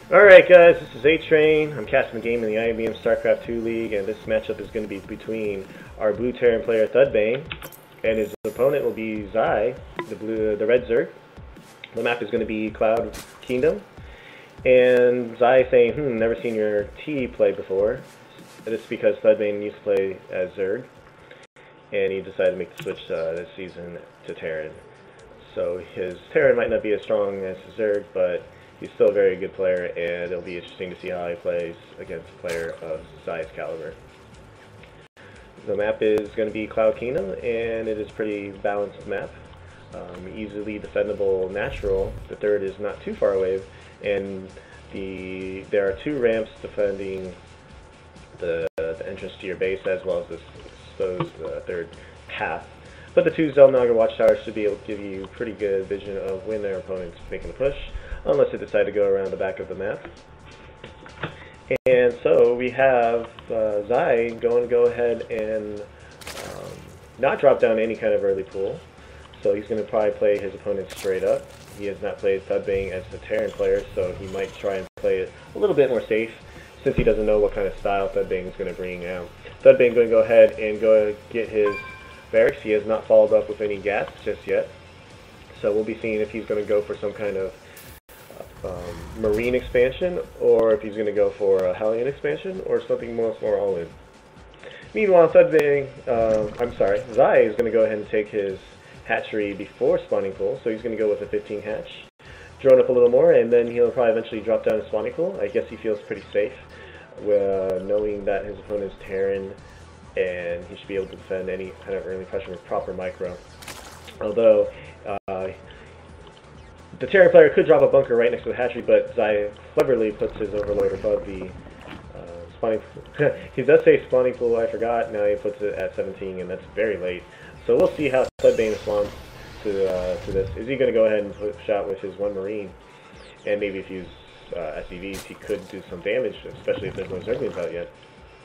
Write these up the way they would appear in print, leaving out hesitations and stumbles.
Alright guys, this is A-Train. I'm casting the game in the IBM StarCraft 2 League, and this matchup is going to be between our blue Terran player thudbang, and his opponent will be Zai, the red Zerg. The map is going to be Cloud Kingdom, and Zai saying, never seen your T play before. This is because thudbang used to play as Zerg, and he decided to make the switch this season to Terran. So his Terran might not be as strong as Zerg, but he's still a very good player, and it'll be interesting to see how he plays against a player of Zai's caliber. The map is going to be Cloud Kingdom, and it is a pretty balanced map. Easily defendable natural. The third is not too far away, and there are two ramps defending the entrance to your base, as well as this exposed third path. But the two Zelnaga watchtowers should be able to give you pretty good vision of when their opponent's making a push, unless they decide to go around the back of the map. And so we have Zai going to go ahead and not drop down any kind of early pool. So he's going to probably play his opponent straight up. He has not played thudbang as a Terran player, so he might try and play it a little bit more safe, since he doesn't know what kind of style thudbang is going to bring out. Thudbang going to go ahead and go get his barracks. He has not followed up with any gas just yet. So we'll be seeing if he's going to go for some kind of marine expansion, or if he's going to go for a Hellion expansion, or something more all-in. Meanwhile, Zai is going to go ahead and take his hatchery before spawning pool, so he's going to go with a 15 hatch. Drone up a little more, and then he'll probably eventually drop down to spawning pool. I guess he feels pretty safe knowing that his opponent's Terran, and he should be able to defend any kind of early pressure with proper micro. Although the Terran player could drop a bunker right next to the hatchery, but Zai cleverly puts his overlord above the spawning pool. He does say spawning pool, I forgot. Now he puts it at 17, and that's very late. So we'll see how thudbang responds to this. Is he going to go ahead and push out with his one marine, and maybe if he uses SCVs, he could do some damage, especially if there's no Zerglings out yet.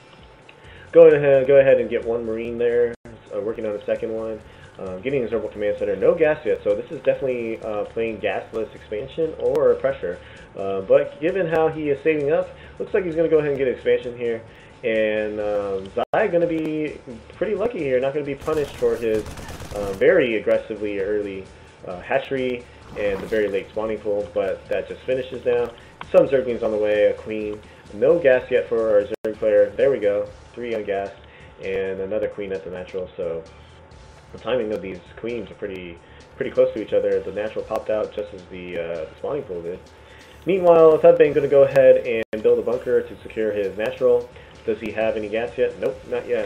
Go ahead and get one marine there, working on a second one. Getting his Herbal Command Center, no gas yet, so this is definitely playing gasless expansion or pressure. But given how he is saving up, looks like he's going to go ahead and get expansion here. And Zai going to be pretty lucky here, not going to be punished for his very aggressively early hatchery and the very late spawning pool, but that just finishes now. Some Zerglings on the way, a queen. No gas yet for our Zerg player. There we go, 3 on gas, and another queen at the natural. So the timing of these queens are pretty close to each other. The natural popped out just as the spawning pool did. Meanwhile, thudbang going to go ahead and build a bunker to secure his natural. Does he have any gas yet? Nope, not yet.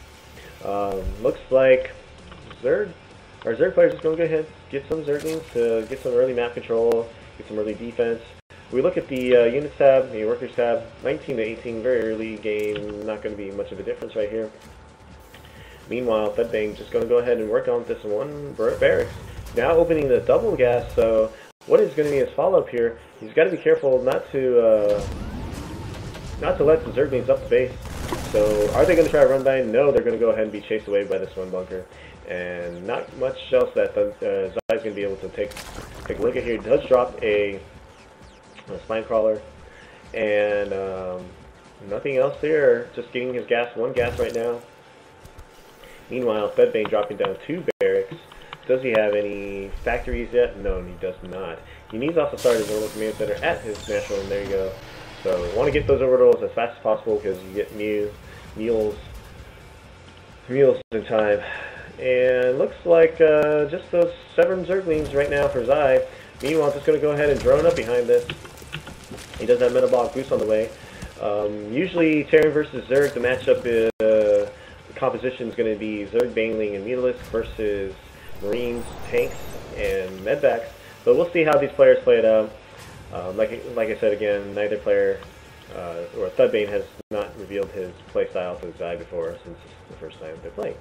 Looks like our Zerg players is going to go ahead and get some Zerglings to get some early map control, get some early defense. We look at the units tab, the workers tab, 19 to 18, very early game, not going to be much of a difference right here. Meanwhile, thudbang just going to go ahead and work on this one barracks. Now opening the double gas, so what is going to be his follow-up here? He's got to be careful not to let the Zerglings up the base. So are they going to try to run by? No, they're going to go ahead and be chased away by this one bunker. And not much else that Zai's going to be able to take a look at here. He does drop a spine crawler, and nothing else there. Just getting his gas, one gas right now. Meanwhile, thudbang dropping down 2 barracks. Does he have any factories yet? No, he does not. He needs also to start his orbital command center at his natural, and there you go. So we want to get those orbitals as fast as possible, because you get mules in time. And looks like just those 7 Zerglings right now for Zai. Meanwhile, just going to go ahead and drone up behind this. He does have metabolic boost on the way. Usually Terran versus Zerg, the matchup is the composition is going to be Zerg, Bangling, and Mutalisks versus Marines, tanks, and medvacs. But we'll see how these players play it out. Like I said again, neither player, or thudbang, has not revealed his playstyle to Zai before since the first time they're playing.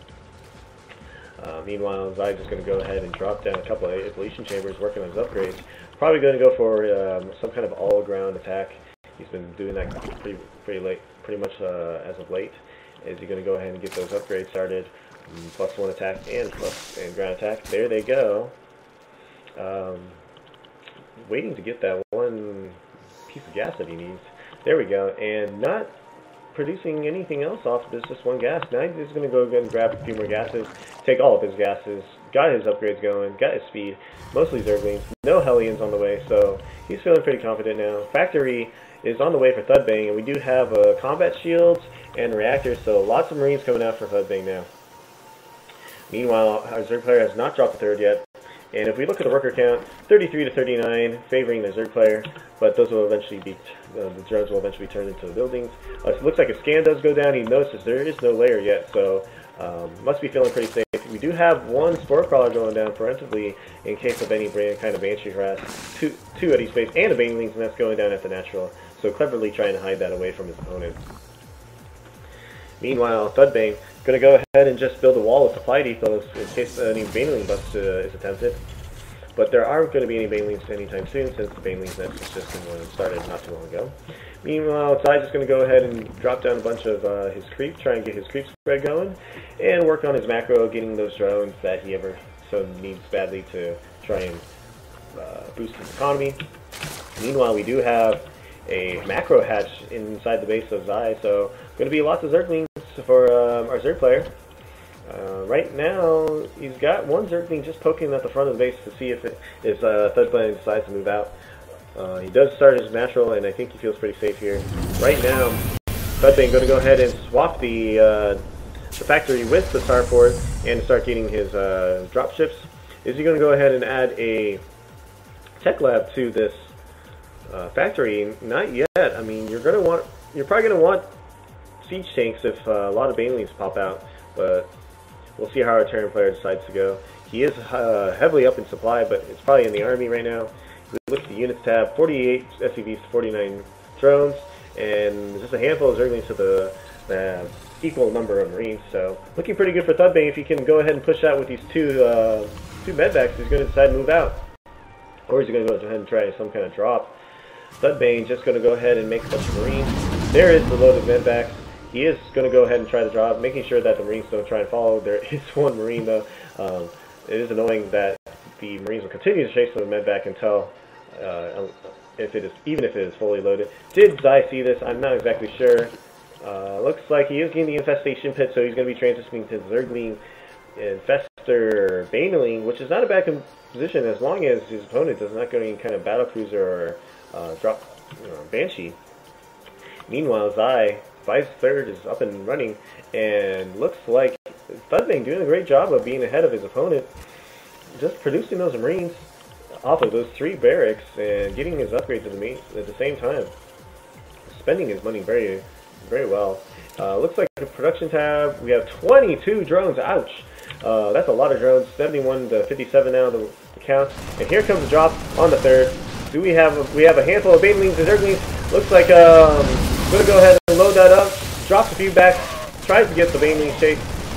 Meanwhile, Zai just going to go ahead and drop down a couple of evolution chambers, working on his upgrades. Probably going to go for some kind of all-ground attack. He's been doing that pretty much as of late. Is he going to go ahead and get those upgrades started? +1 attack and ground attack. There they go. Waiting to get that one piece of gas that he needs. There we go, and not producing anything else off of this, just one gas. Now he's just going to go again and grab a few more gases, take all of his gases, got his upgrades going, got his speed, mostly Zerglings, no Hellions on the way, so he's feeling pretty confident now. Factory is on the way for thudbang, and we do have combat shields and reactors, so lots of Marines coming out for thudbang now. Meanwhile, our Zerg player has not dropped the third yet, and if we look at the worker count, 33 to 39, favoring the Zerg player, but those will eventually be, the drones will eventually turn into the buildings. It looks like a scan does go down. He notices there is no layer yet, so must be feeling pretty safe. We do have one Spore Crawler going down preemptively in case of any kind of Banshee harass, two at each base, and a Banelings nest going down at the natural, so cleverly trying to hide that away from his opponent. Meanwhile, thudbang going to go ahead and just build a wall of supply depots in case any Baneling bust is attempted. But there aren't going to be any Banelings anytime soon since the Banelings nest was just started not too long ago. Meanwhile, Zai's just going to go ahead and drop down a bunch of his creep, try and get his creep spread going, and work on his macro, getting those drones that he ever so needs badly to try and boost his economy. Meanwhile, we do have a macro hatch inside the base of Zai, so going to be lots of Zerglings for our Zerg player. Right now, he's got one Zergling just poking at the front of the base to see if thudbang decides to move out. He does start his natural, and I think he feels pretty safe here. Right now, thudbang going to go ahead and swap the factory with the starport and start getting his drop ships. Is he going to go ahead and add a tech lab to this factory? Not yet. I mean, you're probably going to want siege tanks if a lot of Banelings pop out, but we'll see how our Terran player decides to go. He is heavily up in supply, but it's probably in the army right now. We look at the units tab, 48 SCVs to 49 drones, and just a handful of Zerglings to the equal number of Marines. So looking pretty good for thudbang. If he can go ahead and push out with these two medvacs, he's going to decide to move out. Or is he going to go ahead and try some kind of drop? thudbang just going to go ahead and make a bunch of Marines. There is the load of medvacs. He is going to go ahead and try to drop, making sure that the Marines don't try and follow. There is one Marine though. It is annoying that the Marines will continue to chase the medvac until, even if it is fully loaded. Did Zai see this? I'm not exactly sure. Looks like he is getting the infestation pit, so he's going to be transitioning to Zergling Infestor Baneling, which is not a bad position as long as his opponent does not go any kind of battle cruiser or drop Banshee. Meanwhile, Zai's third is up and running, and looks like thudbang doing a great job of being ahead of his opponent, just producing those Marines off of those 3 barracks and getting his upgrades at the same time. Spending his money very, very well. Looks like the production tab, we have 22 drones, ouch! That's a lot of drones, 71 to 57 now the count. And here comes the drop on the third. We have a handful of Banelings and Zerglings. Looks like I'm going to go ahead and load that up, drops a few back, tries to get the Banelings chase.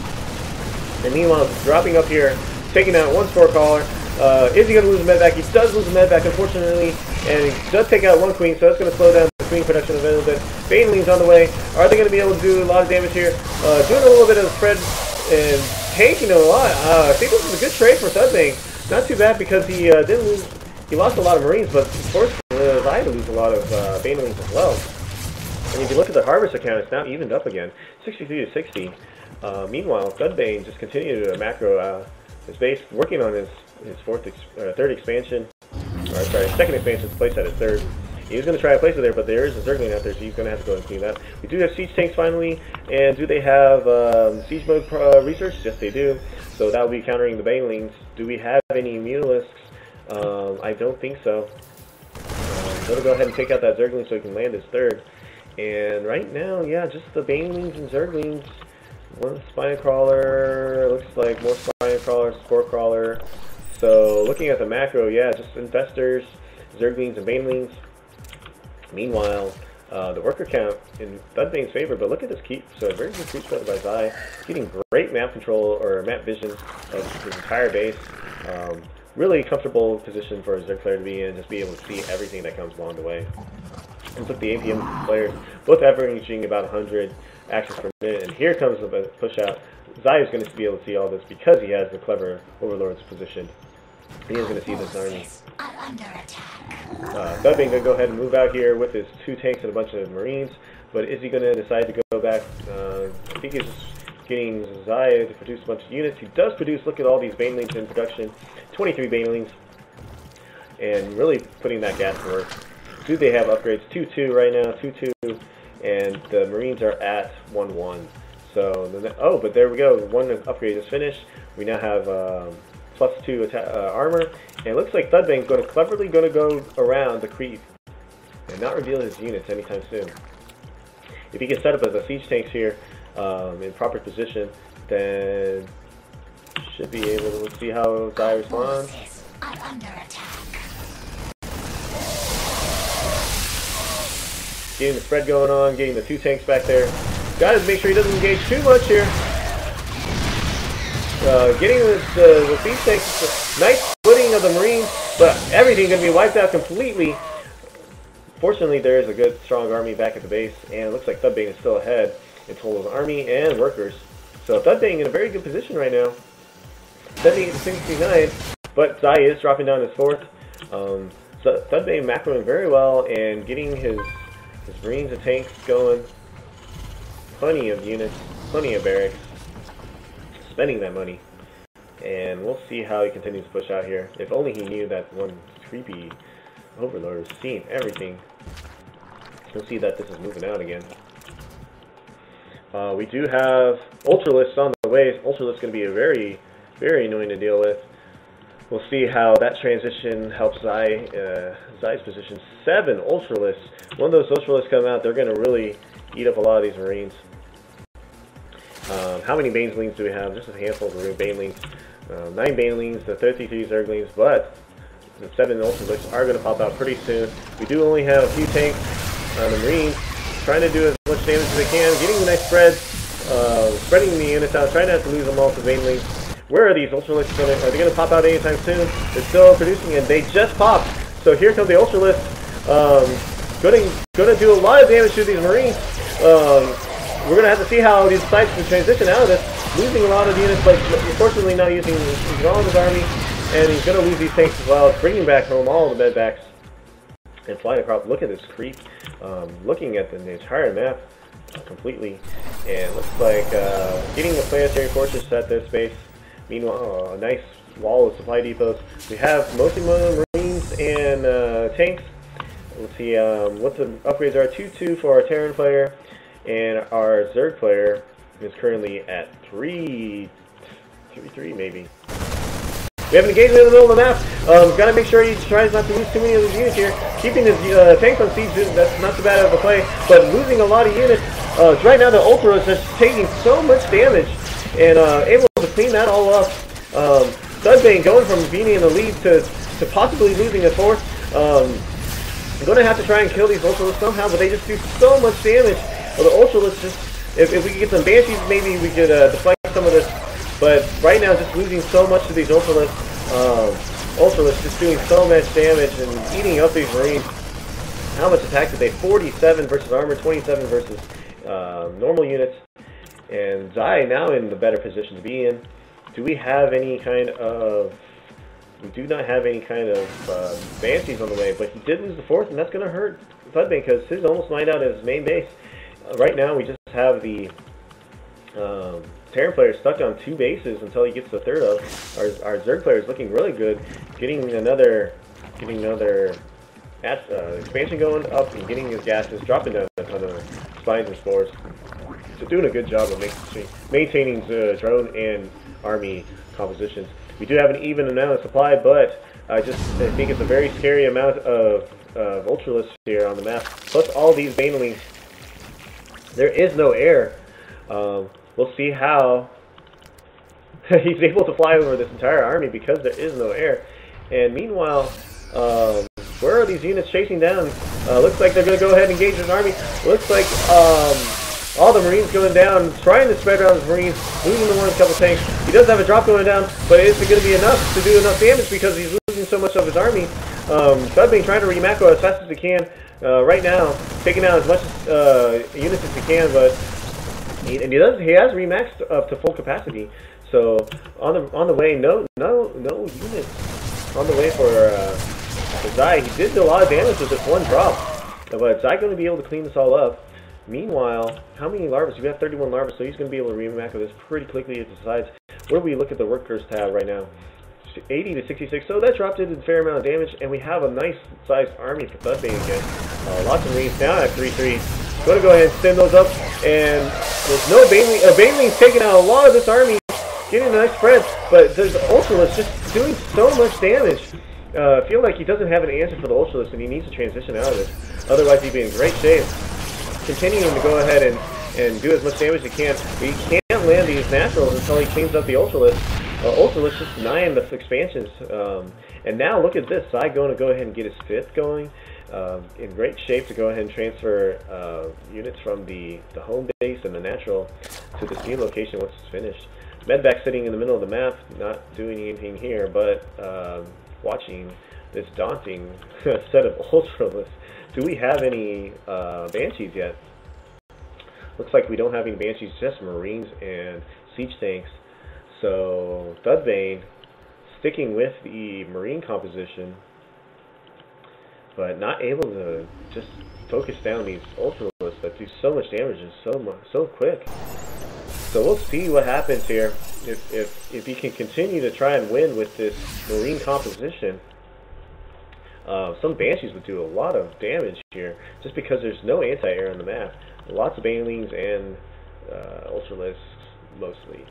And meanwhile, dropping up here, taking out one Spore Crawler. Is he going to lose a medvac? He does lose a medvac, unfortunately, and he does take out one Queen, so that's going to slow down the Queen production a little bit. Banelings on the way. Are they going to be able to do a lot of damage here? Doing a little bit of spread and tanking a lot. I think this is a good trade for thudbang. Not too bad because he didn't lose. He lost a lot of Marines, but of course, I had to lose a lot of Banelings as well. And if you look at the harvest account, it's now evened up again, 63 to 60. Meanwhile, thudbang just continued to macro his base, working on his third expansion, or sorry, second expansion to place at his third. He's going to try to place it there, but there is a Zergling out there, so he's going to have to go and clean that. We do have siege tanks finally, and do they have siege mode research? Yes, they do. So that will be countering the Banelings. Do we have any Mulisks? I don't think so. I'm going to go ahead and take out that Zergling so he can land his third. And right now, yeah, just the Banelings and Zerglings. One Spine Crawler, looks like more Spine Crawler, Spore Crawler. So looking at the macro, yeah, just Infestors, Zerglings, and Banelings. Meanwhile, the worker count in thudbang's favor, but look at this keep. So very good creep spread by Zai, getting great map control or map vision of his entire base. Really comfortable position for a Zerg player to be in, just be able to see everything that comes along the way. And look, the APM players, both averaging about 100 actions per minute, and here comes the push out. Zai is going to be able to see all this because he has the clever overlords positioned. He is going to see this army. thudbang gonna go ahead and move out here with his 2 tanks and a bunch of Marines, but is he gonna decide to go back? I think he's just getting Zaya to produce a bunch of units. He does produce, look at all these banelings in production, 23 banelings, and really putting that gas to work. Do they have upgrades? 2-2 right now, 2-2, and the Marines are at 1-1. So, oh, but there we go, 1 upgrade is finished. We now have +2 armor, and it looks like thudbang's cleverly going to go around the creep and not reveal his units anytime soon. If he can set up as a siege tanks here in proper position, then should be able to, let's see how Zai responds. Getting the spread going on, getting the 2 tanks back there. Gotta make sure he doesn't engage too much here. Getting the siege tanks, nice splitting of the Marines, but everything gonna be wiped out completely. Fortunately, there is a good, strong army back at the base, and it looks like thudbang is still ahead in total of army and workers. So thudbang in a very good position right now. Thudbang at 69, but Zai is dropping down his 4th. So thudbang macroing very well and getting his Marines and tanks going. Plenty of units, plenty of barracks. Spending that money. And we'll see how he continues to push out here. If only he knew that one creepy overlord is seeing everything. You'll see that this is moving out again. We do have Ultralists on the way. Ultralists is going to be a very, very annoying to deal with. We'll see how that transition helps Zai's position. 7 Ultralists. When those Ultralists come out, they're going to really eat up a lot of these Marines. How many Banelings do we have? Just a handful of Banelings. 9 Banelings, the 33 Zerglings, but the 7 Ultralists are going to pop out pretty soon. We do only have a few tanks on the Marines, trying to do as much damage as they can, getting the nice spread, spreading the units out, trying not to lose them all to Banelings. Where are these Ultralists going to, are they going to pop out anytime soon? They're still producing and they just popped. So here comes the Ultralists, going to do a lot of damage to these Marines. We're going to have to see how he decides to transition out of this, losing a lot of units, but unfortunately not using all of his army, and he's going to lose these tanks as well, bringing back home all the medbacks and flying across. Look at this creep, looking at the entire map completely, and looks like getting the planetary fortress at this base. Meanwhile, a nice wall of supply depots. We have mostly Marines and tanks. Let's see what the upgrades are. 2-2 for our Terran player, and our Zerg player is currently at 3-3 maybe. We have an engagement in the middle of the map. Got to make sure he tries not to lose too many of his units here. Keeping his tanks on siege, that's not too bad of a play, but losing a lot of units. Right now the Ultra is just taking so much damage and able to clean that all up. thudbang going from being in the lead to possibly losing a 4th. I'm going to have to try and kill these Ultralists somehow, but they just do so much damage. Well, the Ultralists just, if we could get some Banshees, maybe we could deflect some of this. But right now, just losing so much to these Ultralists. Ultralists just doing so much damage and eating up these Marines. How much attack did they? 47 versus armor, 27 versus normal units. And Zai now in the better position to be in. Do we have any kind of... We do not have any kind of Banshees on the way, but he did lose the 4th, and that's going to hurt thudbang because his almost mined out his main base. Right now, we just have the Terran player stuck on 2 bases until he gets the 3rd up. Our Zerg player is looking really good, getting another expansion going up and getting his gases, dropping down a ton of spines and spores. So doing a good job of maintaining the drone and army compositions. We do have an even amount of supply, but I think it's a very scary amount of Ultralists here on the map. Plus all these Banelings. There is no air. We'll see how he's able to fly over this entire army because there is no air. And meanwhile, where are these units chasing down? Looks like they're going to go ahead and engage this army. Looks like all the Marines going down, trying to spread around the Marines, losing the one couple tanks. He does have a drop going down, but is it going to be enough to do enough damage because he's losing so much of his army? thudbang trying to remacro as fast as he can. Right now, taking out as much units as he can, but he has remaxed up to full capacity. So on the way, no units on the way for Zai, he did a lot of damage with this one drop, but Zai going to be able to clean this all up. Meanwhile, how many larvas? We have 31 larvas, so he's going to be able to remap this pretty quickly. It decides where we look at the workers tab right now. 80 to 66, so that dropped in a fair amount of damage, and we have a nice sized army for thudbang again. Lots of Marines now at 3-3. Going to go ahead and send those up, and there's no Baneling. Baneling's taking out a lot of this army, getting a nice spread, but there's Ultralisk just doing so much damage. I feel like he doesn't have an answer for the Ultralisk, and he needs to transition out of this. Otherwise, he'd be in great shape. Continuing to go ahead and do as much damage as he can, but he can't land these naturals until he cleans up the Ultralisk. Ultralisk just denying the expansions, and now look at this. Zai going to go ahead and get his 5th going, in great shape to go ahead and transfer units from the home base and the natural to this new location once it's finished. Medvac sitting in the middle of the map, not doing anything here, but watching this daunting set of Ultralisks. Do we have any Banshees yet? Looks like we don't have any Banshees, just Marines and Siege Tanks. So thudbang sticking with the Marine composition, but not able to just focus down these Ultralisks that do so much damage and so quick. So we'll see what happens here. If he can continue to try and win with this Marine composition, some Banshees would do a lot of damage here, just because there's no anti-air on the map. Lots of Banelings and Ultralisks mostly.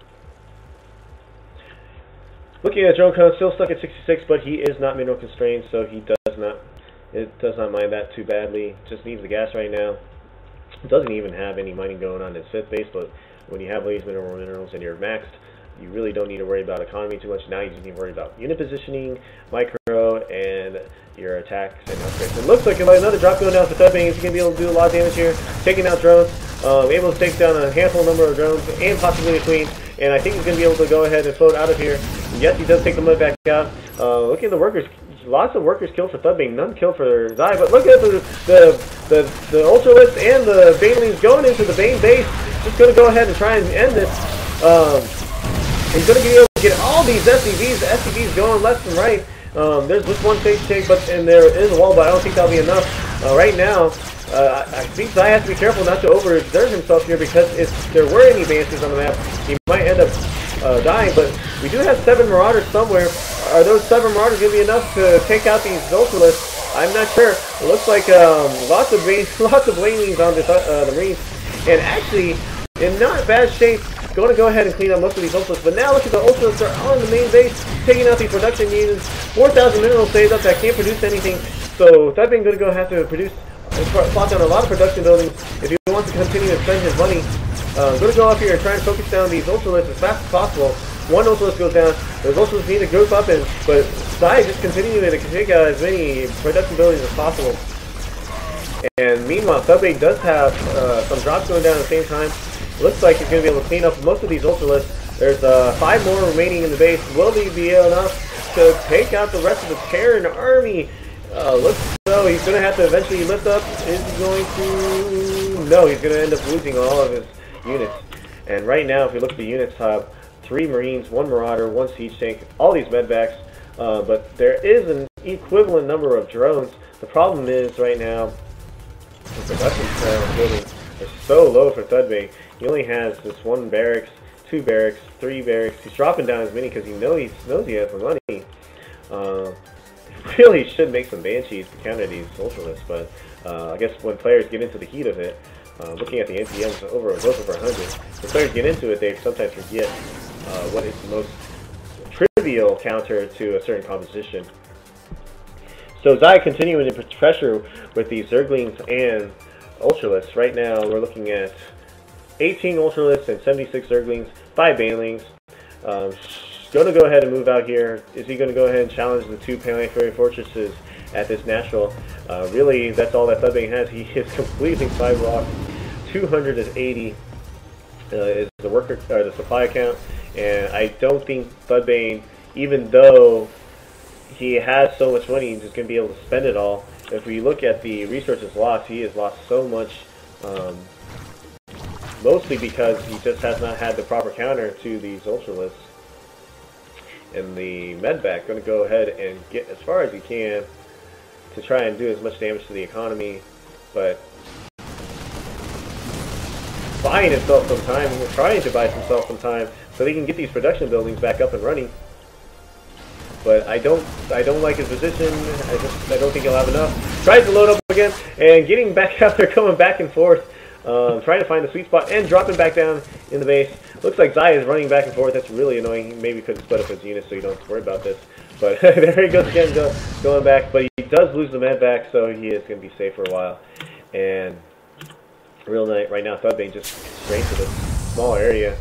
Looking at drone count, still stuck at 66, but he is not mineral constrained, so he does not mind that too badly. Just needs the gas right now. Doesn't even have any mining going on in his 5th base, but when you have all these minerals and you're maxed, you really don't need to worry about economy too much. Now you just need to worry about unit positioning, micro, and your attacks and upgrades. It looks like another drop going down for thudbang. He's going to be able to do a lot of damage here, taking out drones, able to take down a handful number of drones, and possibly a queen. And I think he's going to be able to go ahead and float out of here. Yes, he does take the mud back out. Look at the workers. Lots of workers killed for thudbang, none killed for Zai. But look at the Ultralisk and the Banelings going into the Bane base. Just going to go ahead and try and end this. He's going to be able to get all these SCVs going left and right. There's just one stage take, and there is a wall, but I don't think that'll be enough. Right now, I think Zai has to be careful not to overexert himself here, because if there were any Banshees on the map, he might end up dying. But we do have 7 Marauders somewhere. Are those 7 Marauders going to be enough to take out these Ultralisks? I'm not sure. It looks like lots of Banelings on the Marines, and actually in not bad shape. Going to go ahead and clean up most of these Ultralisks, but now look at the Ultralisks are on the main base, taking out these production units. 4,000 minerals saved up that can't produce anything. So thudbang going to go have to produce, plot down a lot of production buildings if he wants to continue to spend his money. Going to go up here and try and focus down these Ultralisks as fast as possible. One Ultralisk goes down. Those Ultralisks need to group up, but Zai just continuing to take out as many production buildings as possible. And meanwhile, thudbang does have some drops going down at the same time. Looks like he's going to be able to clean up most of these Ultralisks. There's 5 more remaining in the base. Will he be enough to take out the rest of the Terran army? Looks so. He's going to have to eventually lift up. Is he going to? No, he's going to end up losing all of his units. And right now, if you look at the units tab, 3 Marines, 1 Marauder, 1 Siege Tank, all these medvacs. But there is an equivalent number of drones. The problem is right now, the production building is so low for thudbang. He only has this 1 barracks, 2 barracks, 3 barracks. He's dropping down as many because he knows he has the money. Really should make some Banshees to counter these Ultralisks, but I guess when players get into the heat of it, looking at the NPMs both over 100, when players get into it, they sometimes forget what is the most trivial counter to a certain composition. So Zai continuing to pressure with these Zerglings and Ultralisks. Right now we're looking at 18 Ultralisks and 76 Zerglings, 5 Banelings. Going to go ahead and move out here. Is he going to go ahead and challenge the 2 Planetary Fortresses at this natural? Really, that's all that thudbang has. He is completely sidewalked. 280 is the worker or the supply account, and I don't think thudbang, even though he has so much money, he's just going to be able to spend it all. If we look at the resources lost, he has lost so much. Mostly because he just has not had the proper counter to these Ultralisks. And the medvac going to go ahead and get as far as he can to try and do as much damage to the economy, but buying himself some time, trying to buy himself some time so he can get these production buildings back up and running. But I don't like his position. I don't think he'll have enough. Tries to load up again and getting back out there, going back and forth, trying to find the sweet spot and dropping back down in the base. Looks like Zai is running back and forth. That's really annoying. He maybe could have split up his units so you don't have to worry about this. But there he goes again, going back. But he does lose the med back, so he is going to be safe for a while. And real night right now, thudbang just straight to this small area.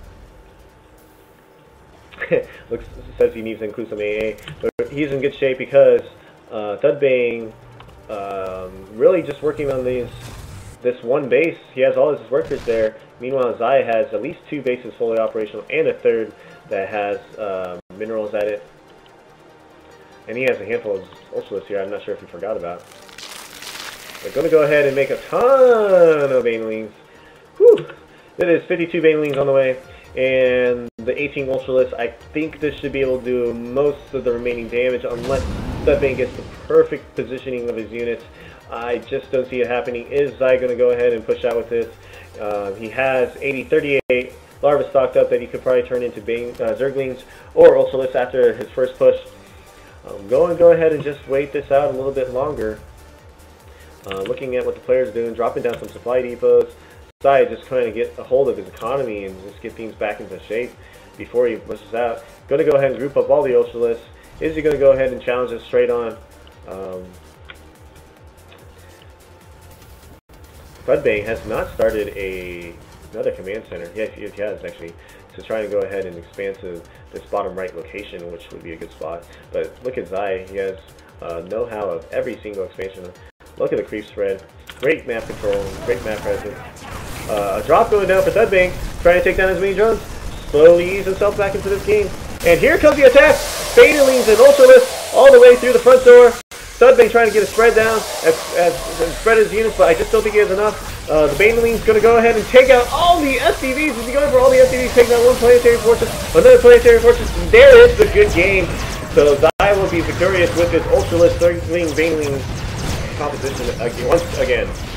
Says he needs to include some AA, but he's in good shape because thudbang really just working on this one base. He has all his workers there. Meanwhile, Zai has at least 2 bases fully operational and a third that has minerals at it. And he has a handful of ultralists here. I'm not sure if he forgot about. They're going to go ahead and make a ton of banelings. Whew! That is 52 banelings on the way. And the 18 ultralists, I think this should be able to do most of the remaining damage unless thudbang gets the perfect positioning of his units. I just don't see it happening. Is Zai going to go ahead and push out with this? He has 38 larvae stocked up that he could probably turn into Zerglings or ultralists after his first push. Go ahead and just wait this out a little bit longer. Looking at what the players are doing, dropping down some supply depots. Zai just trying to get a hold of his economy and just get things back into shape before he pushes out. Going to go ahead and group up all the ultralists. Is he going to go ahead and challenge us straight on? thudbang has not started another command center. Yes, he has actually. To try and go ahead and expand to this bottom right location, which would be a good spot. But look at Zai. He has know-how of every single expansion. Look at the creep spread. Great map control. Great map presence. A drop going down for thudbang. Trying to take down as many drones. Slowly ease himself back into this game. And here comes the attack. Banelings and ultralists all the way through the front door. thudbang trying to get a spread down and spread his units, but I just don't think he has enough. The baneling's going to go ahead and take out all the SCVs. Is he going for all the SCVs? Taking out one planetary fortress, another planetary fortress. There is the good game. So Zai will be victorious with his ultralist 13 baneling composition once again.